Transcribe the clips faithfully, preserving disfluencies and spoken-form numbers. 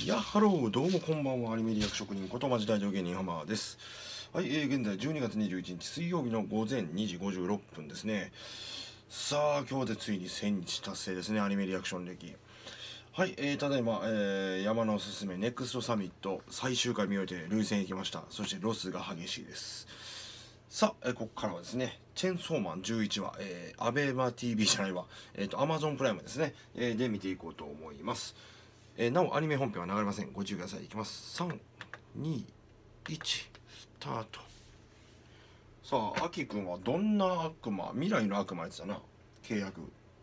やハロー、どうもこんばんは。アニメリアク職人ことマジ大道芸人浜です。はい、えー、現在じゅうにがつにじゅういちにち水曜日の午前にじごじゅうろっぷんですね。さあ、今日でついにせんにち達成ですね、アニメリアクション歴。はい、えー、ただいま、えー、山のおすすめネクストサミット最終回見終えて涙腺行きました。そしてロスが激しいです。さあ、えー、ここからはですね、チェンソーマンじゅういちわ、えー、アベマ ティーブイ じゃないわ、えっ、ー、と、アマゾンプライムですね、えー、で見ていこうと思います。えー、なおアニメ本編は流れません。ご注意ください。いきます。さん、に、いち、スタート。さあ、アキくんはどんな悪魔、未来の悪魔やつだな。契約。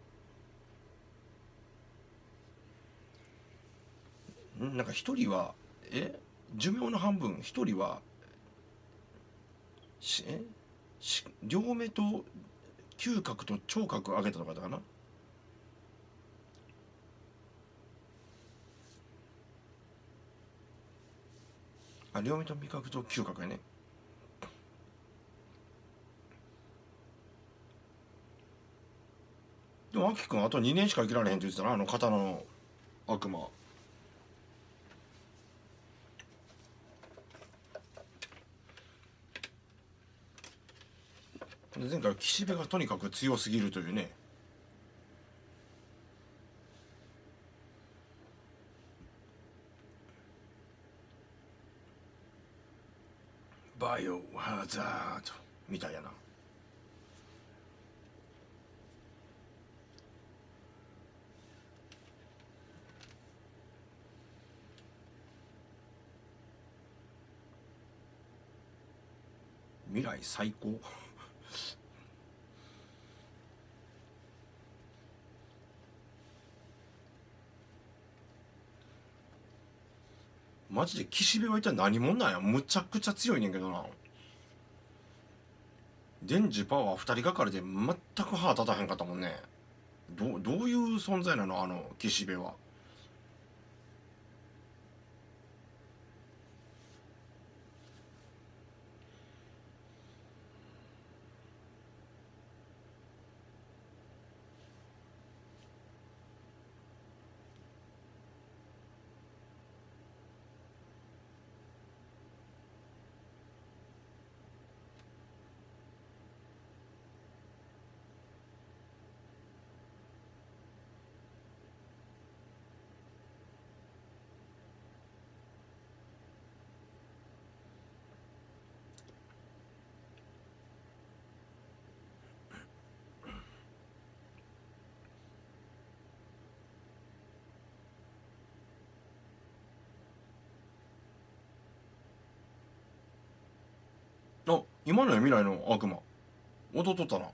んなんか一人は、え寿命の半分、一人は、し、えし両目と嗅覚と聴覚上げたとかだかな。あ、両目と味覚と嗅覚やね。でも、アキくんあとにねんしか生きられへんって言ってたな、あの刀の悪魔。で前回岸辺がとにかく強すぎるというね。バイオハザードみたいやな。未来最高。マジで岸辺は一体何者なんや。むちゃくちゃ強いねんけどな。デンジパワーふたりがかりで全く歯立たへんかったもんね。どどういう存在なのあの岸辺は。あ、今のや未来の悪魔踊っとったな。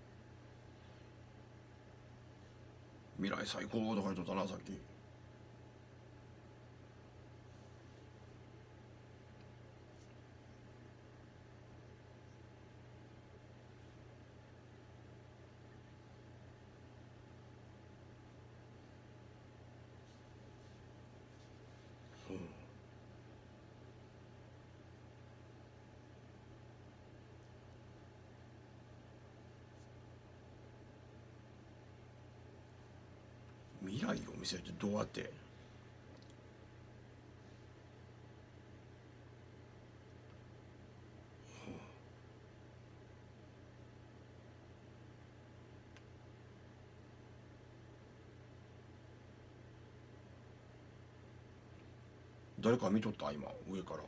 未来最高とか言っとったなさっき。未来を見せるってどうやって。誰か見とった今上から。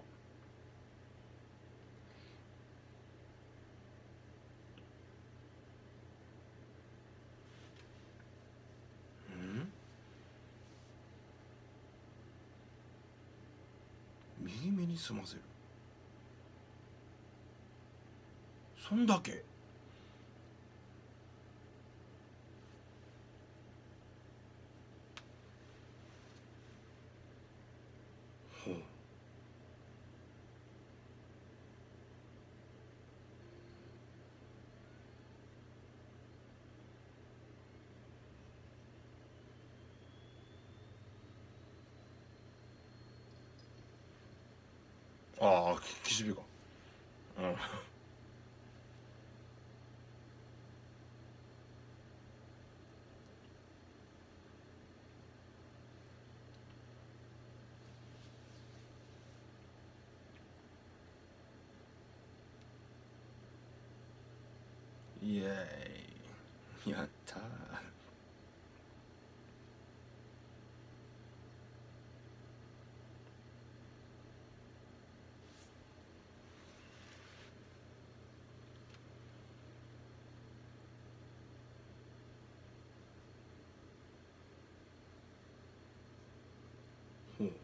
右目に済ませる。そんだけ。ほう。ああ、岸辺か。うん。 イエーイ、やったー。ほう。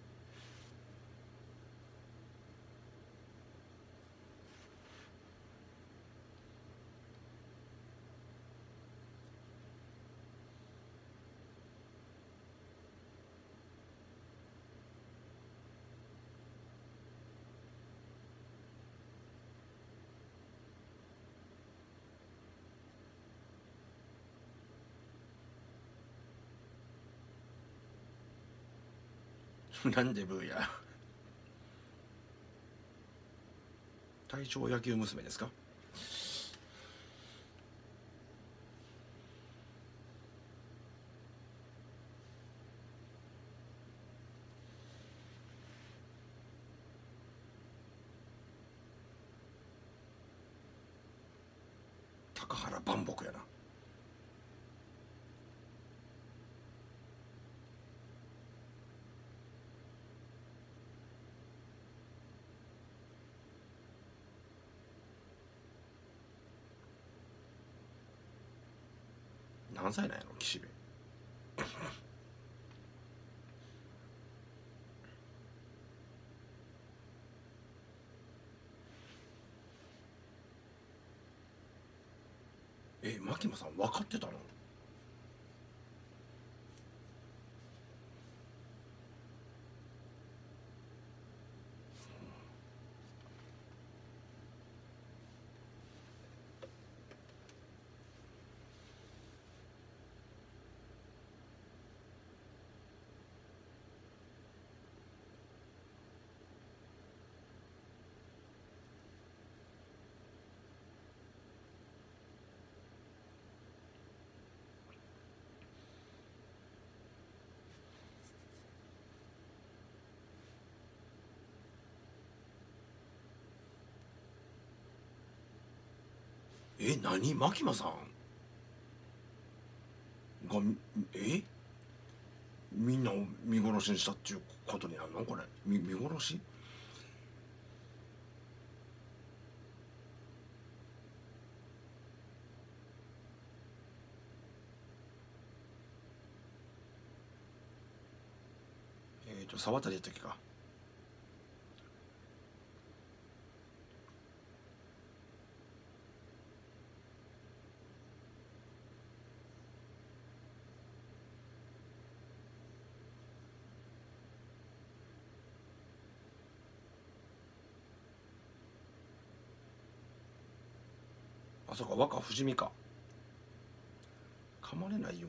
なんでブーや。大正野球娘ですか。高原万博やな。何歳なんやろ岸辺。え、牧間さん分かってたの。え、何牧間さんが、えみんなを見殺しにしたっていうことになるのこれ。見見殺し。えっ、ー、と沢渡やったっけか。あ、そうか、若不死身か。噛まれないよ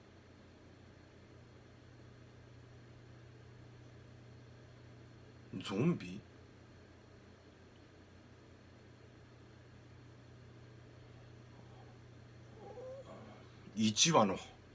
うに。ゾンビ。いちわの。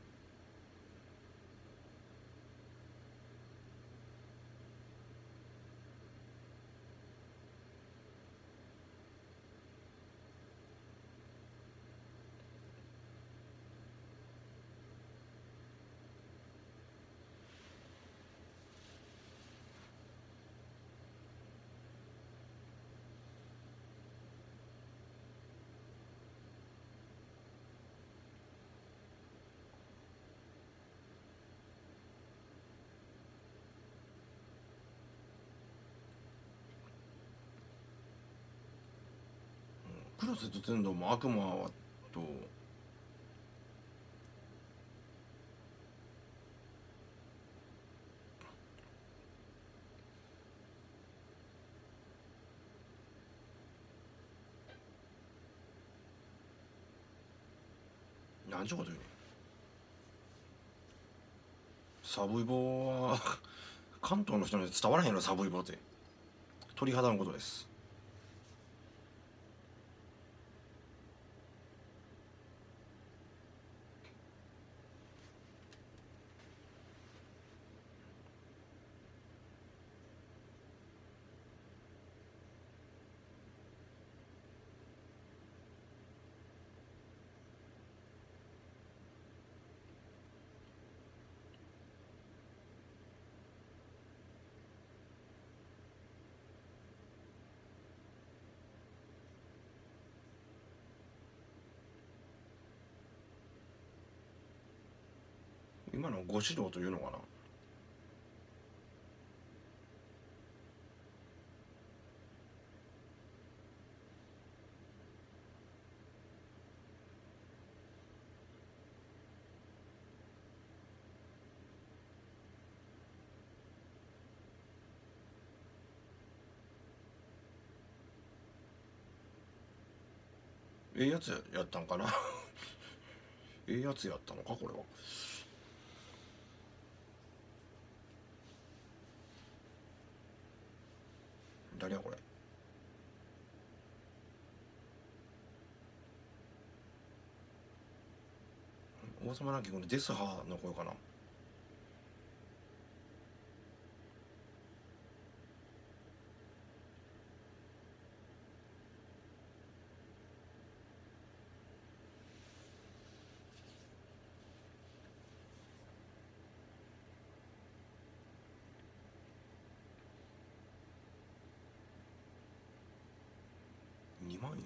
黒瀬と天童も悪魔はと。なんちゅうこと言うねん。サブイボは関東の人に伝わらへんの。サブイボって鳥肌のことです。 今のご指導というのかな。ええやつやったんかな。ええやつやったのかこれは。誰やこれ。王様ランキングのデスハーの声かな。にまんえん。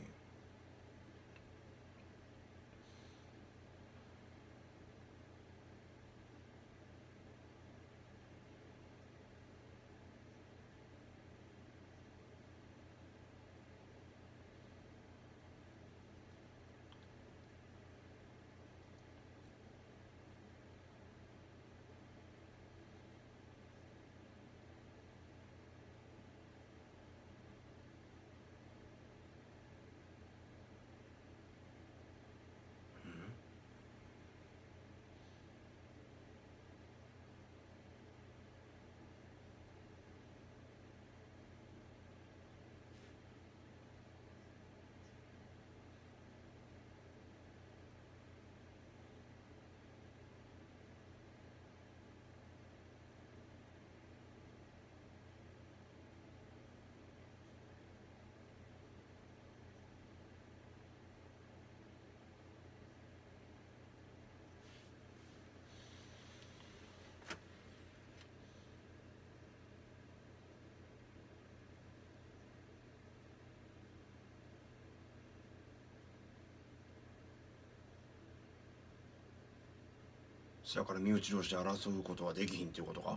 そやから身内同士で争うことはできひんっていうことか。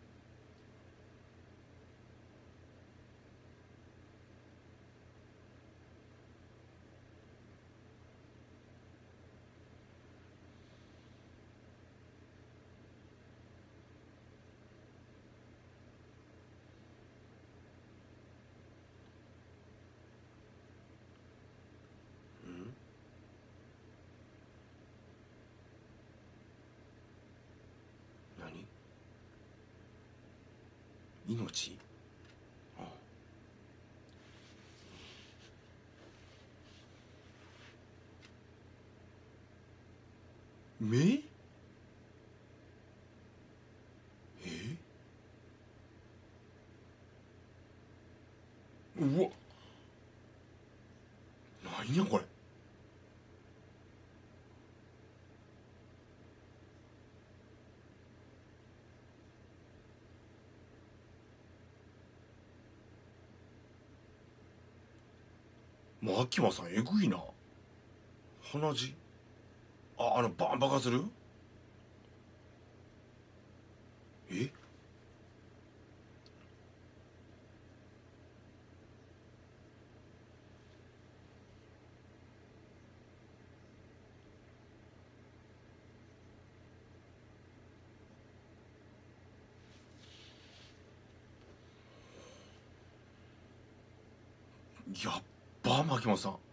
うん何命。ああ目。えうわ何やこれ。もう秋間さんえぐいな。鼻血。ああのバン爆発する。えやっば牧本さん。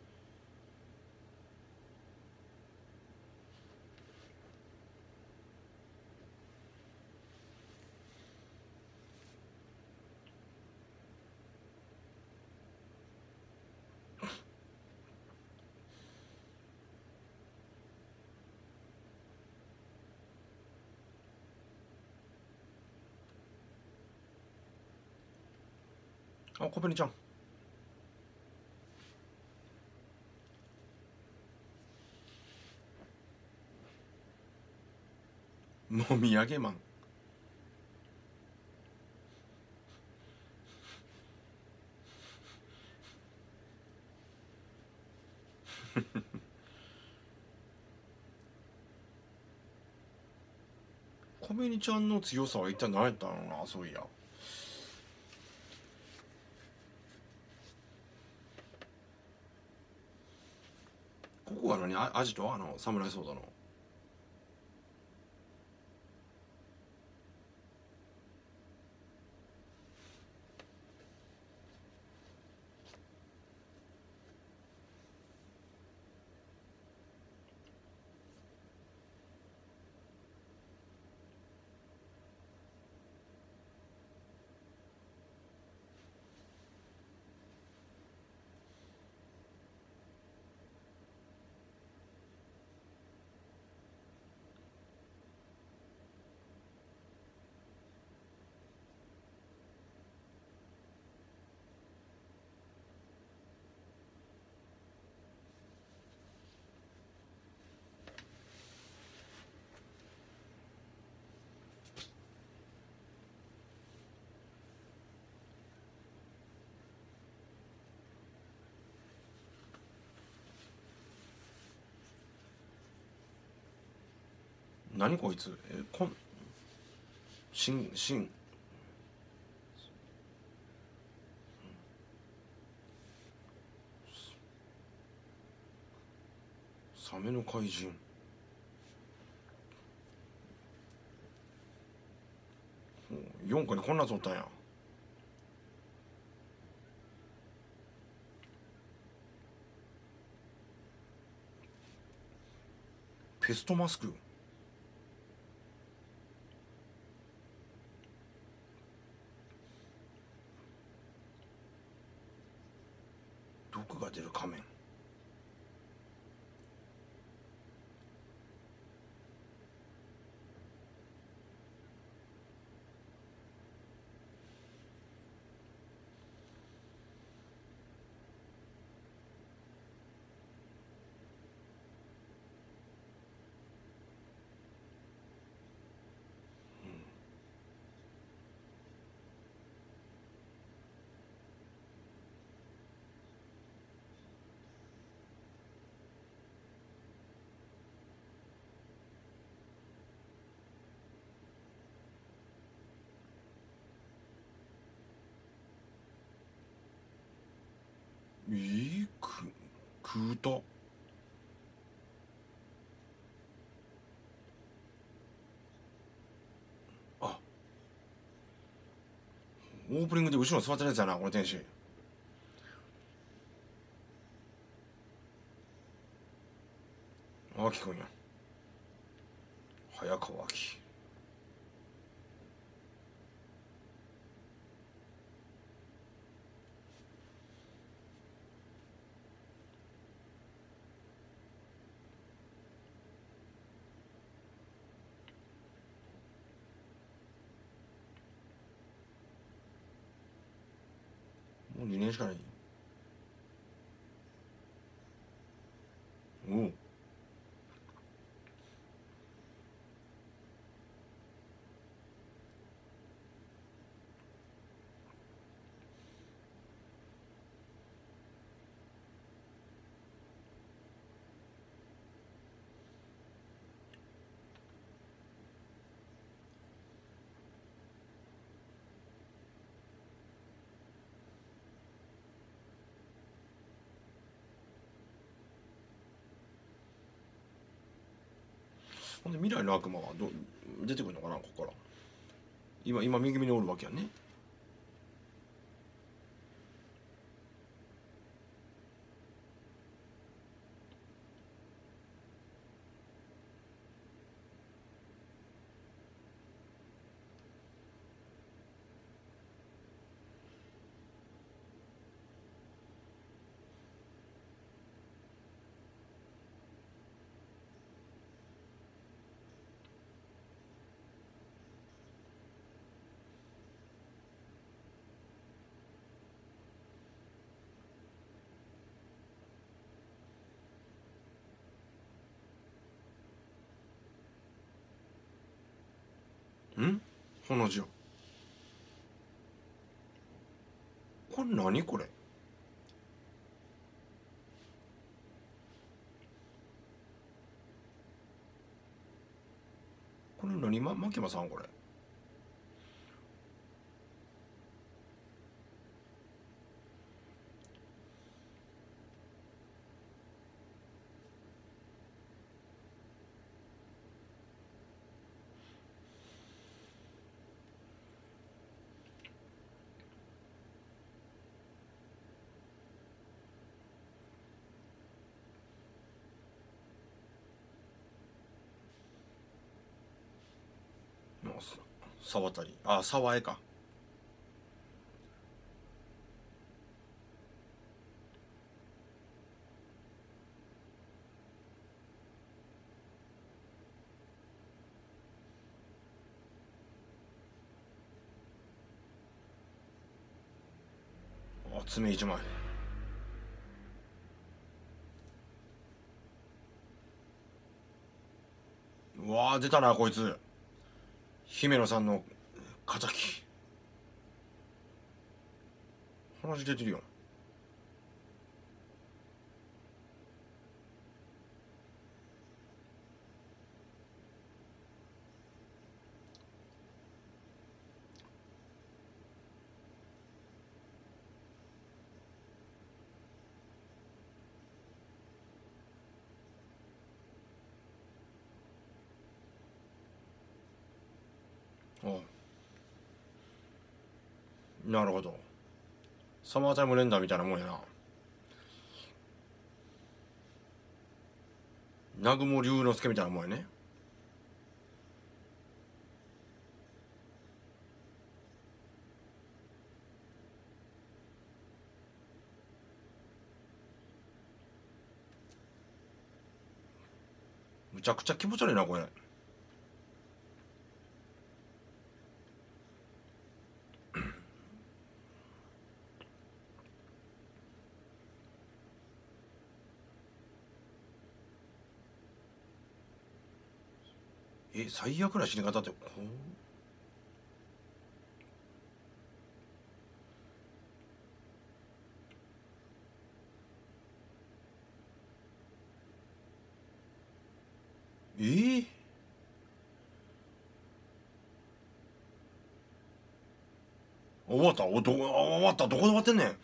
あ小紅ちゃん。もみあげマン。 コメリちゃんの強さは一体何やったのな、そういや。ここが何、あアジト、あの侍ソーダの。何こいつ、えこんしんしんサメの怪人。よんこにこんなやつおったんや。ペストマスク。毒が出る仮面。いいく食うた。あ、オープニングで後ろに座ってるやつやな、この天使。あきくんや。早川あき。もうにねんしかない。おう。ほんで未来の悪魔はど出てくるのかな、ここから。今今右目におるわけやね。ん同じや。これ何これ。ここれ何、ま、牧間さんこれ。沢渡り、あ、沢江か。あ、爪一枚。うわー、出たなこいつ。姫野さんの敵。話出てるよ。ああ、なるほど。サマータイムレンダーみたいなもんやな。南雲龍之介みたいなもんやね。むちゃくちゃ気持ち悪いなこれ。え、最悪な死に方ってこう。えー、終わった、おど終わった、どこで終わってんねん。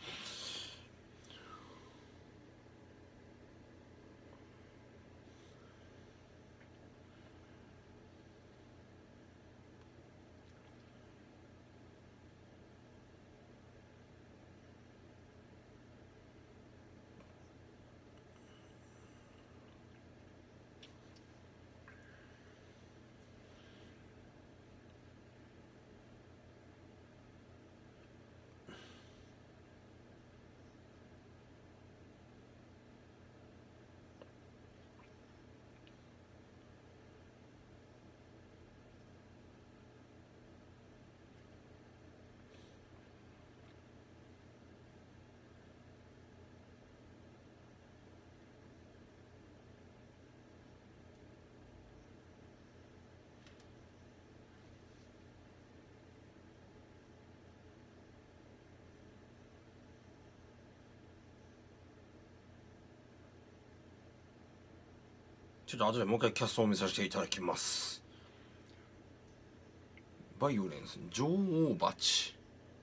ちょっと後でもう一回キャストを見させていただきます。バイオレンス女王蜂。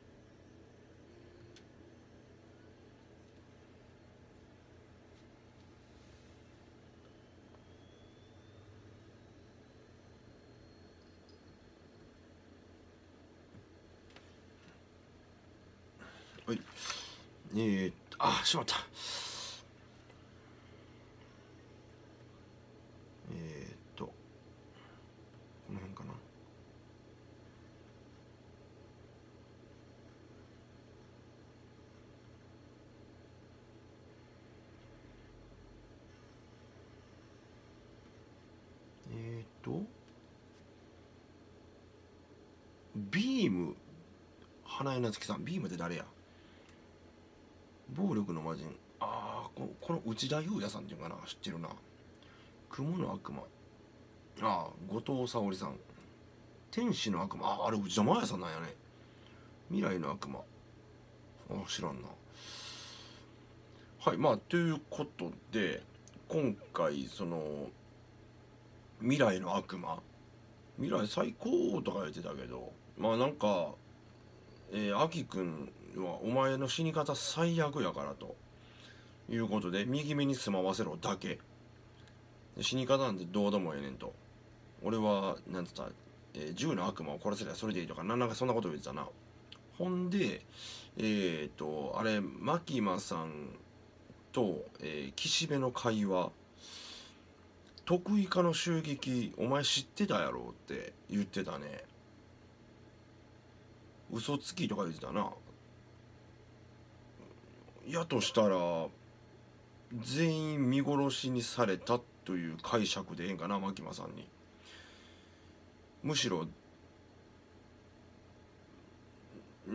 はい。えー、あ、しまった。えー、っとこの辺かな。えー、っとビーム花江夏樹さん。ビームって誰や。暴力の魔人。ああ、ここの内田裕也さんっていうかな、知ってるな。雲の悪魔。ああ、後藤沙織さん。天使の悪魔。ああ、あれ内田真礼さんなんやね。未来の悪魔。ああ、知らんな。はい、まあということで今回その未来の悪魔未来最高とか言ってたけど、まあなんか、えー、アキくんはお前の死に方最悪やからということで、右目に住まわせろだけ。死に方なんてどうでもええねんと。俺は、なんつった、えー、銃の悪魔を殺せりゃそれでいいとか、なんかそんなこと言ってたな。ほんで、えっ、ー、と、あれ、マキマさんと、えー、岸辺の会話、得意化の襲撃、お前知ってたやろって言ってたね。嘘つきとか言ってたな。やとしたら、全員見殺しにされたという解釈でええんかな、マキマさんに。むしろ、うん、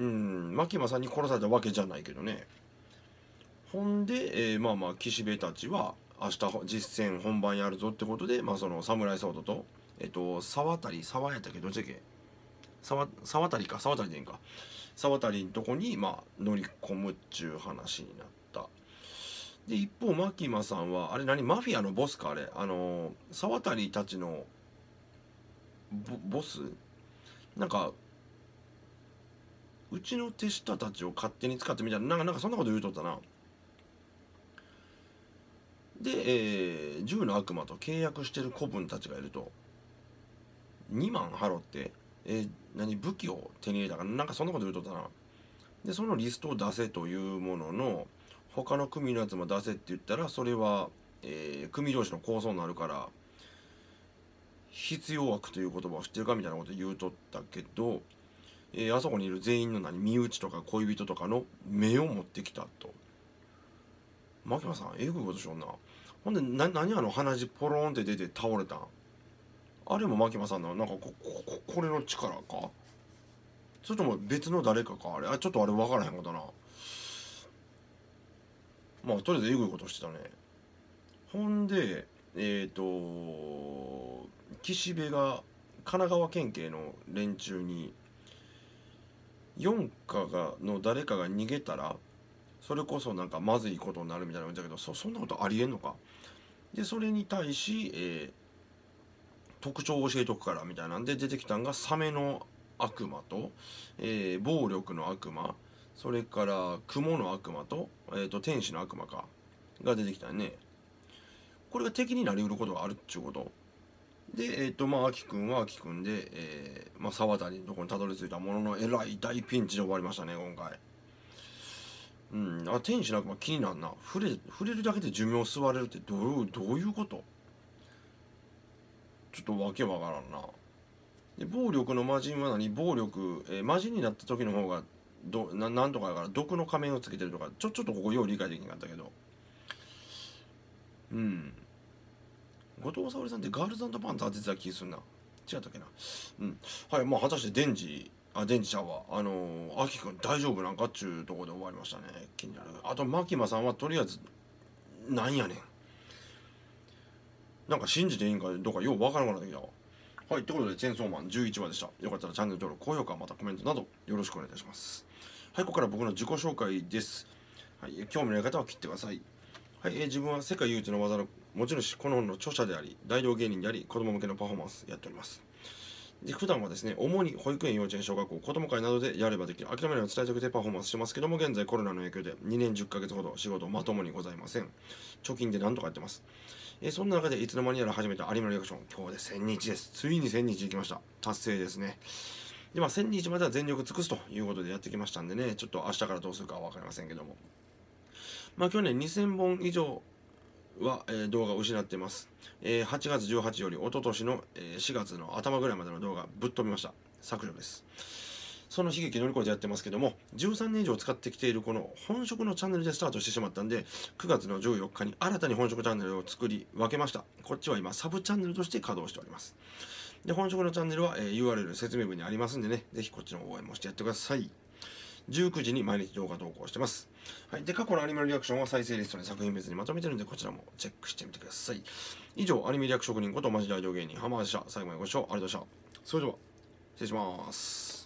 マキマさんに殺されたわけじゃないけどね。ほんで、えー、まあまあ岸辺たちは明日実戦本番やるぞってことで、まあその侍ソードと、えっと、沢渡沢やったっけどっちだっけ沢沢渡か沢渡でいいんか沢渡のとこに、まあ、乗り込むっちゅう話になった。で一方マキマさんはあれ何マフィアのボスかあれあの沢渡たちのボスなんかうちの手下たちを勝手に使ってみたいななんかなんかそんなこと言うとったな。で、えー、銃の悪魔と契約してる子分たちがいるとにまん払って、えー、何武器を手に入れたかなんかそんなこと言うとったな。でそのリストを出せというものの他の組のやつも出せって言ったらそれは、えー、組同士の抗争になるから必要悪という言葉を知ってるかみたいなこと言うとったけど、えー、あそこにいる全員の何身内とか恋人とかの目を持ってきたと。牧間さんえぐいことしよんな。ほんでな何あの鼻血ポロンって出て倒れたんあれも牧間さんのなんかこここれの力かそれとも別の誰かかあれあちょっとあれ分からへんことな。まあとりあえずえぐいことしてたね。ほんでえっ、ー、と岸辺が神奈川県警の連中によんかがの誰かが逃げたらそれこそなんかまずいことになるみたいなの言うんだけど そ, そんなことありえんのか。でそれに対し、えー、特徴を教えとくからみたいなんで出てきたんがサメの悪魔と、えー、暴力の悪魔それから雲の悪魔と,、えー、と天使の悪魔かが出てきたね。これが敵になりうることがあるっちゅうことで、えっ、ー、とまあアキくんはアキくんで、えー、まあ沢渡のところにたどり着いたもののえらい大ピンチで終わりましたね今回。うん、あ天使の悪魔気になんな。触れ触れるだけで寿命吸われるってどうどういうこと。ちょっとわけわからんな。で暴力の魔人は何暴力、えー、魔人になった時の方がど な, なんとかだから毒の仮面をつけてるとかちょちょっとここよう理解できなかったけどうん後藤沙織さんってガールズパンツ当ててた気するな。違ったっけな。うんはいまあ果たしてデンジあデンジちゃんはあのー、アキくん大丈夫なんかっちゅうところで終わりましたね。気になる。あとマキマさんはとりあえずなんやねんなんか信じていいんかどうかようわからなくなってきたわ。はい、ということで、チェーンソーマンじゅういちわでした。よかったらチャンネル登録、高評価、またコメントなどよろしくお願いいたします。はい、ここから僕の自己紹介です。はい、興味のある方は切ってください。はい、えー、自分は世界唯一の技の持ち主、この本の著者であり、大道芸人であり、子供向けのパフォーマンスやっております。で普段はですね、主に保育園、幼稚園、小学校、子供会などでやればできる、諦めないを伝えてくれてパフォーマンスしてますけども、現在コロナの影響でにねんじゅっかげつほど仕事まともにございません。貯金でなんとかやってます。えー、そんな中でいつの間にやら始めたアニメのリアクション、今日でせんにちです。ついにせんにち行きました。達成ですね。で、まあ、せんにちまでは全力尽くすということでやってきましたんでね、ちょっと明日からどうするかは分かりませんけども。まあ、去年にせんぼん以上は、えー、動画を失っています。えー、はちがつじゅうはちより一昨年の、えー、しがつの頭ぐらいまでの動画ぶっ飛びました。削除です。その悲劇乗り越えてやってますけども、じゅうさんねん以上使ってきているこの本職のチャンネルでスタートしてしまったんで、くがつのじゅうよっかに新たに本職チャンネルを作り分けました。こっちは今サブチャンネルとして稼働しております。で、本職のチャンネルは、えー、ユーアールエル 説明文にありますんでね、ぜひこっちの応援もしてやってください。じゅうくじに毎日動画投稿してます。はい。で、過去のアニメのリアクションは再生リストに作品別にまとめてるんで、こちらもチェックしてみてください。以上、アニメリアク職人ことマジ大道芸人、浜田でした。最後までご視聴ありがとうございました。それでは、失礼します。